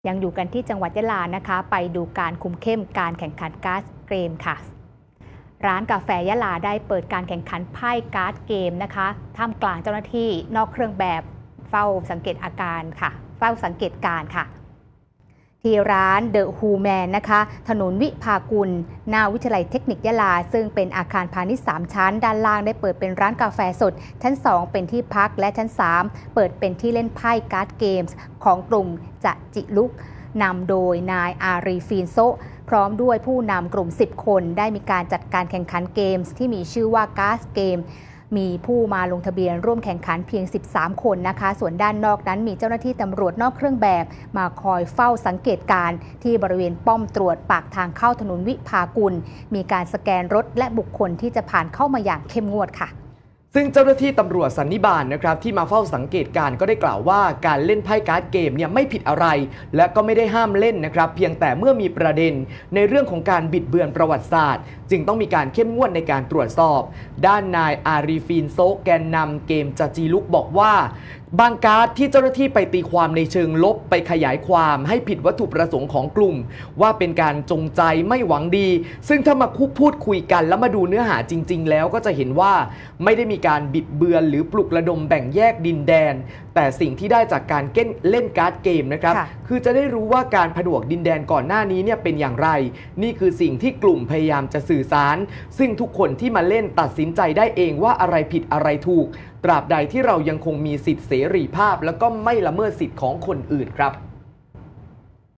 ยังอยู่กันที่จังหวัดยะลานะคะไปดูการคุมเข้มการแข่งขันการ์ดเกมค่ะร้านกาแฟยะลาได้เปิดการแข่งขันไพ่การ์ดเกมนะคะท่ามกลางเจ้าหน้าที่นอกเครื่องแบบเฝ้าสังเกตอาการค่ะเฝ้าสังเกตการค่ะที่ร้านเดอะฮูแมนนะคะถนนวิภากุลหน้าวิทยาลัยเทคนิคยะลาซึ่งเป็นอาคารพาณิชย์3ชั้นด้านล่างได้เปิดเป็นร้านกาแฟสดชั้น2เป็นที่พักและชั้น3เปิดเป็นที่เล่นไพ่การ์ดเกมส์ของกลุ่มจะจิลุกนำโดยนายอารีฟีนโซพร้อมด้วยผู้นำกลุ่ม10คนได้มีการจัดการแข่งขันเกมส์ที่มีชื่อว่าการ์ดเกมมีผู้มาลงทะเบียนร่วมแข่งขันเพียง13คนนะคะส่วนด้านนอกนั้นมีเจ้าหน้าที่ตำรวจนอกเครื่องแบบมาคอยเฝ้าสังเกตการที่บริเวณป้อมตรวจปากทางเข้าถนนวิภากุลมีการสแกนรถและบุคคลที่จะผ่านเข้ามาอย่างเข้มงวดค่ะซึ่งเจ้าหน้าที่ตำรวจสันนิบาตนะครับที่มาเฝ้าสังเกตการก็ได้กล่าวว่าการเล่นไพ่การ์ดเกมเนี่ยไม่ผิดอะไรและก็ไม่ได้ห้ามเล่นนะครับเพียงแต่เมื่อมีประเด็นในเรื่องของการบิดเบือนประวัติศาสตร์จึงต้องมีการเข้มงวดในการตรวจสอบด้านนายอารีฟีนโซแกนนำเกมจาจีลุกบอกว่าบางการ์ดที่เจ้าหน้าที่ไปตีความในเชิงลบไปขยายความให้ผิดวัตถุประสงค์ของกลุ่มว่าเป็นการจงใจไม่หวังดีซึ่งถ้ามาพูดคุยกันแล้วมาดูเนื้อหาจริงๆแล้วก็จะเห็นว่าไม่ได้มีการบิดเบือนหรือปลุกระดมแบ่งแยกดินแดนแต่สิ่งที่ได้จากการเล่นการ์ดเกมนะครับคือจะได้รู้ว่าการผนวกดินแดนก่อนหน้านี้เนี่ยเป็นอย่างไรนี่คือสิ่งที่กลุ่มพยายามจะสื่อสารซึ่งทุกคนที่มาเล่นตัดสินใจได้เองว่าอะไรผิดอะไรถูกตราบใดที่เรายังคงมีสิทธิเสรีภาพแล้วก็ไม่ละเมิดสิทธิของคนอื่นครับ